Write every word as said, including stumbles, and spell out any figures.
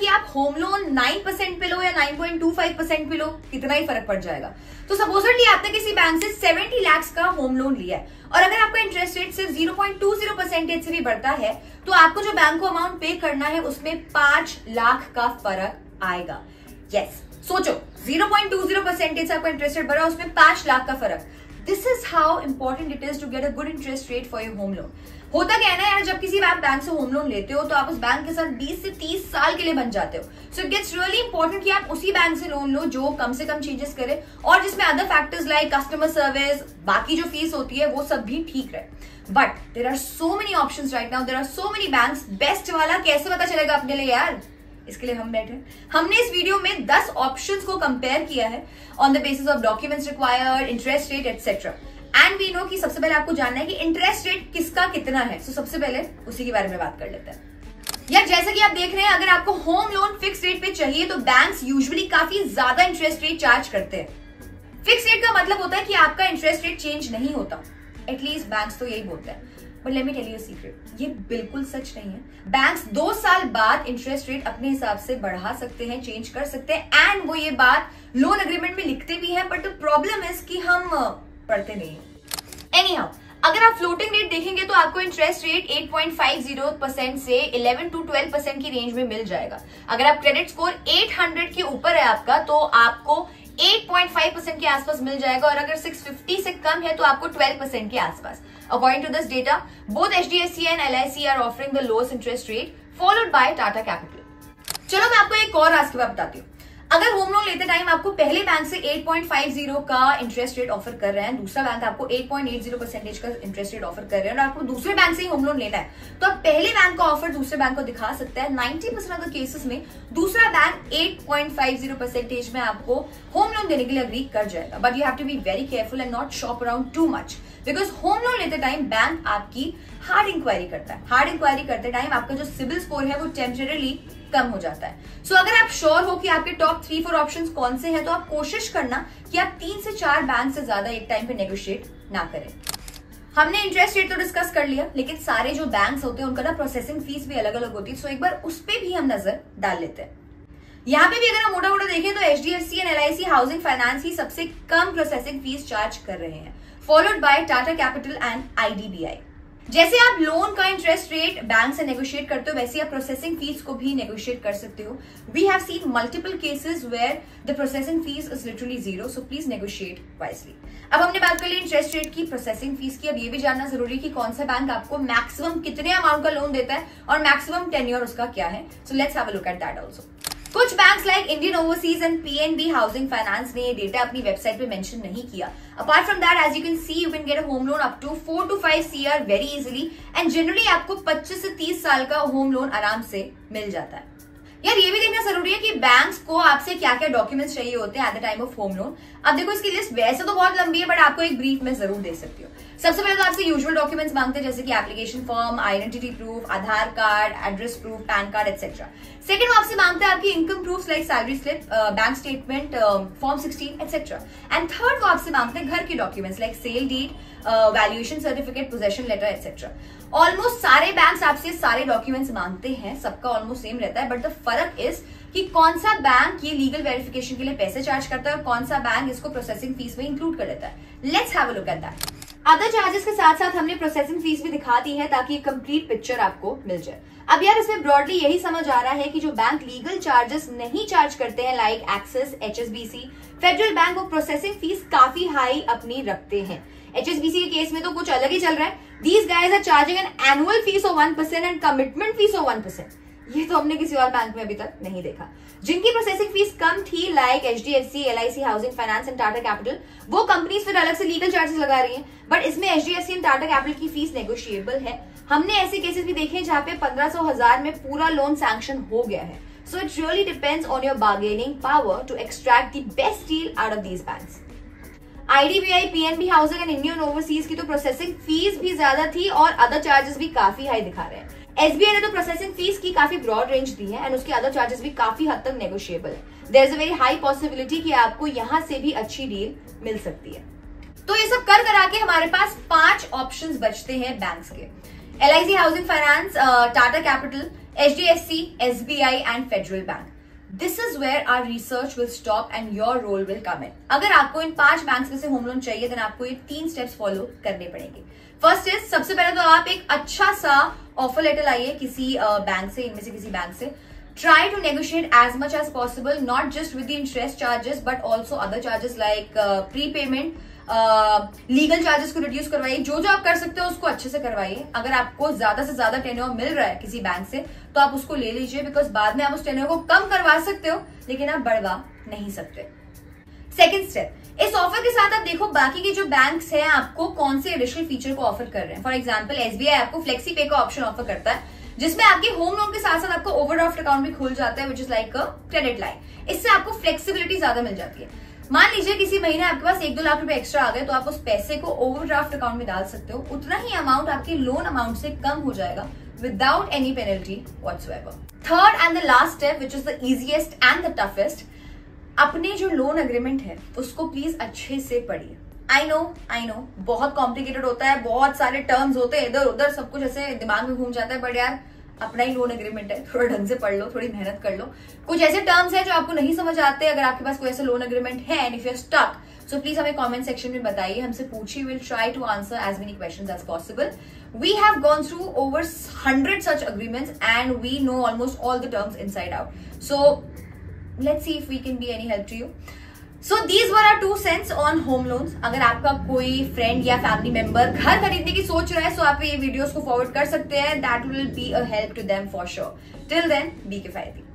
कि आप home loan nine percent पे लो या nine point two five percent पे लो, कितना ही फर्क पड़ जाएगा। तो सपोजली आपने किसी बैंक से सेवेंटी लाख का होम लोन लिया है और अगर आपका इंटरेस्ट रेट सिर्फ zero point two zero percentage से भी बढ़ता है तो आपको जो बैंक को अमाउंट पे करना है उसमें पांच लाख का फर्क आएगा। यस, सोचो zero point two zero percentage से आपका इंटरेस्ट रेट बढ़ा, उसमें पांच लाख का फर्क। This is how important it is to get a good interest rate for your home loan. होता क्या है ना यार, जब किसी आप बैंक से होम लोन लेते हो तो आप उस बैंक के साथ बीस से तीस साल के लिए बन जाते हो। So it gets really important कि आप उसी बैंक से लोन लो जो कम से कम चेंजेस करे और जिसमें other factors like customer service, बाकी जो फीस होती है वो सब भी ठीक रहे। But there are so many options right now, there are so many banks. Best वाला कैसे पता चलेगा अपने लिए यार, इसके लिए हम बैठे। हमने इस वीडियो में दस ऑप्शंस को कंपेयर किया है on the basis of documents required, interest rate etcetera. And we know कि सबसे पहले आपको जानना है कि इंटरेस्ट रेट किसका कितना है। सो so, सबसे पहले उसी के बारे में बात कर लेते हैं। यार जैसा कि आप देख रहे हैं, अगर आपको होम लोन फिक्स रेट पे चाहिए तो बैंक्स यूजुअली काफी ज्यादा इंटरेस्ट रेट चार्ज करते हैं। फिक्स रेट का मतलब होता है कि आपका इंटरेस्ट रेट चेंज नहीं होता, एटलीस्ट बैंक्स तो यही बोलते हैं। But let me tell you a secret, ये बिल्कुल सच नहीं है। बैंक्स दो साल बाद इंटरेस्ट रेट अपने हिसाब से बढ़ा सकते हैं, चेंज कर सकते हैं एंड वो ये बात लोन एग्रीमेंट में लिखते भी हैं। बट द प्रॉब्लम इज कि हम पढ़ते नहीं है। एनी हाउ, अगर आप फ्लोटिंग रेट देखेंगे तो आपको interest rate eight point five zero percent से इलेवन टू ट्वेल्व परसेंट की रेंज में मिल जाएगा। अगर आप क्रेडिट स्कोर आठ सौ के ऊपर है आपका तो आपको एट पॉइंट फाइव परसेंट के आसपास मिल जाएगा और अगर सिक्स फिफ्टी से कम है तो आपको ट्वेल्व परसेंट के आसपास। According to this data, both H D F C and L I C are offering the lowest interest rate followed by Tata Capital. चलो मैं आपको एक और राज की बात बताती हूँ। अगर होम लोन लेते टाइम आपको पहले बैंक से एट पॉइंट फाइव जीरो का इंटरेस्ट रेट ऑफर कर रहे हैं, दूसरा बैंक आपको eight point eight zero percentage का इंटरेस्ट रेट ऑफर कर रहे हैं और आपको दूसरे बैंक से ही होम लोन लेना है, तो आप पहले बैंक का ऑफर दूसरे बैंक को दिखा सकते हैं। Ninety percent of the cases में दूसरा bank eight point five zero percentage में आपको होम लोन देने के लिए अग्री कर जाएगा। But you have to be very careful and not shop around too much, because home loan लेते टाइम बैंक आपकी हार्ड इंक्वायरी करता है। हार्ड इंक्वायरी करते टाइम आपका जो सिबिल स्कोर है वो टेम्परेरी कम हो जाता है। सो so, अगर आप श्योर हो कि आपके टॉप थ्री फोर ऑप्शंस कौन से हैं तो आप कोशिश करना कि आप तीन से चार बैंक से ज्यादा एक टाइम पे नेगोशिएट ना करें। हमने इंटरेस्ट रेट तो डिस्कस कर लिया, लेकिन सारे जो बैंक्स होते हैं उनका ना प्रोसेसिंग फीस भी अलग अलग होती है। सो so, एक बार उस पर भी हम नजर डाल लेते हैं। यहाँ पे भी अगर हम मोटा मोटा देखें तो H D F C and L I C housing finance ही सबसे कम प्रोसेसिंग फीस चार्ज कर रहे हैं, followed by Tata Capital and I D B I. जैसे आप लोन का इंटरेस्ट रेट बैंक से नेगोशिएट करते हो वैसे आप प्रोसेसिंग फीस को भी नेगोशिएट कर सकते हो। We have seen multiple cases where the processing fees is literally zero, so please negotiate wisely. अब हमने बात कर ली इंटरेस्ट रेट की, प्रोसेसिंग फीस की। अब ये भी जानना जरूरी है कि कौन सा बैंक आपको मैक्सिमम कितने अमाउंट का लोन देता है और मैक्सिमम टेन्योर उसका क्या है। So let's have a look at that also. कुछ banks like Indian Overseas and P N B housing finance ने ये डेटा अपनी वेबसाइट पे मेंशन नहीं किया। Apart from that, as you can see, you can get a home loan up to four to five CR very easily and generally आपको पच्चीस से तीस साल का होम लोन आराम से मिल जाता है। यार ये भी देखना जरूरी है कि बैंक्स को आपसे क्या क्या डॉक्यूमेंट्स चाहिए होते हैं at the time of home loan. अब देखो इसकी लिस्ट वैसे तो बहुत लंबी है बट आपको एक ब्रीफ में जरूर दे सकती हूँ। सबसे पहले तो आपसे यूजुअल डॉक्यूमेंट्स मांगते हैं जैसे कि application form, identity proof, Aadhaar card, address proof, PAN card etcetera. Second वो आपसे मांगते हैं आपकी income proof like salary slip, bank statement, form sixteen etcetera. And third वो आपसे मांगते हैं घर की documents like sale deed, valuation certificate, possession letter etcetera. Almost सारे बैंक्स आपसे सारे डॉक्यूमेंट्स मांगते हैं, सबका ऑलमोस्ट सेम रहता है, बट द फर्क इज कि कौन सा बैंक ये लीगल वेरिफिकेशन के लिए पैसे चार्ज करता है और कौन सा बैंक इसको प्रोसेसिंग फीस में इंक्लूड कर देता है। Let's have a look at that. Other charges के साथ साथ हमने प्रोसेसिंग फीस भी दिखा दी है ताकि कंप्लीट पिक्चर आपको मिल जाए। अब यार इसमें ब्रॉडली यही समझ आ रहा है कि जो बैंक लीगल चार्जेस नहीं चार्ज करते हैं like Axis, H S B C, Federal Bank, वो प्रोसेसिंग फीस काफी हाई अपनी रखते हैं। एच एस बी सी के केस में तो कुछ अलग ही चल रहा है। These guys are charging an annual fees of one percent and commitment fees of one percent. ये तो हमने किसी और बैंक में अभी तक नहीं देखा। जिनकी प्रोसेसिंग फीस कम थी like H D F C, L I C housing finance and Tata Capital, वो कंपनीज फिर अलग से लीगल चार्जेस लगा रही हैं, बट इसमें H D F C and Tata Capital की फीस नेगोशिएबल है। हमने ऐसे केसेस भी देखे जहां पे पंद्रह सौ हजार में पूरा लोन सैंक्शन हो गया है। So it really depends on your bargaining power to extract the best deal out of these banks. I D B I, P N B housing and Indian Overseas की तो प्रोसेसिंग फीस भी ज्यादा थी और other charges भी काफी high दिखा रहे हैं। एस बी आई ने तो प्रोसेसिंग फीस की काफी ब्रॉड रेंज दी है एंड उसके अदर चार्जेस भी काफी हद तक नेगोशिएबल है। There is a very high possibility कि आपको यहां से भी अच्छी डील मिल सकती है। तो ये सब कर करा के हमारे पास पांच ऑप्शंस बचते हैं बैंक्स के। L I C housing finance, Tata Capital, H D F C, S B I and Federal Bank. This is where our research will stop and your role will come in. अगर आपको इन पांच banks में से home loan चाहिए then आपको ये तीन steps follow करने पड़ेंगे. फर्स्ट इज, सबसे पहले तो आप एक अच्छा सा ऑफर लेटर लाइए किसी बैंक uh, से, इनमें से किसी बैंक से. Try to negotiate as much as possible, not just with the interest charges, but also other charges like uh, prepayment, legal uh, charges को रिड्यूस करवाइए. जो जो आप कर सकते हो उसको अच्छे से करवाइए. अगर आपको ज्यादा से ज्यादा टेन्योर मिल रहा है किसी बैंक से तो आप उसको ले लीजिए, बिकॉज बाद में आप उस टेन्योर को कम करवा सकते हो लेकिन आप बढ़वा नहीं सकते. सेकेंड स्टेप, इस ऑफर के साथ आप देखो बाकी के जो बैंक्स हैं आपको कौन से एडिशनल फीचर को ऑफर कर रहे हैं. फॉर एग्जाम्पल एसबीआई आपको फ्लेक्सी पे का ऑप्शन ऑफर करता है जिसमें आपके होम लोन के साथ साथ आपको ओवरड्राफ्ट अकाउंट भी खुल जाता है, which is like a credit line. इससे आपको फ्लेक्सिबिलिटी ज्यादा मिल जाती है. मान लीजिए किसी महीने आपके पास एक दो लाख रुपए एक्स्ट्रा आ गए तो आप उस पैसे को ओवरड्राफ्ट अकाउंट में डाल सकते हो. उतना ही अमाउंट आपके लोन अमाउंट से कम हो जाएगा without any penalty whatsoever. Third and the last step which is the easiest and the toughest, अपने जो लोन एग्रीमेंट है उसको प्लीज अच्छे से पढ़िए. आई नो आई नो बहुत कॉम्प्लिकेटेड होता है, बहुत सारे टर्म्स होते हैं, इधर उधर सब कुछ ऐसे दिमाग में घूम जाता है, बट यार अपना ही लोन एग्रीमेंट है, थोड़ा ढंग से पढ़ लो, थोड़ी मेहनत कर लो. कुछ ऐसे टर्म्स हैं जो आपको नहीं समझ आते. अगर आपके पास कोई ऐसा लोन एग्रीमेंट है and if you are stuck, so please हमें कमेंट सेक्शन में बताइए, हमसे पूछिए. Will try to answer as many questions as possible. We have gone through over hundred such agreements and we know almost all the terms inside out. So let's see if we can be any help to you. So these were our two cents on home loans. अगर आपका कोई friend या family member घर खरीदने की सोच रहा है सो आप ये वीडियोस को फॉरवर्ड कर सकते हैं. That will be a help to them for sure. Till then be किफायती.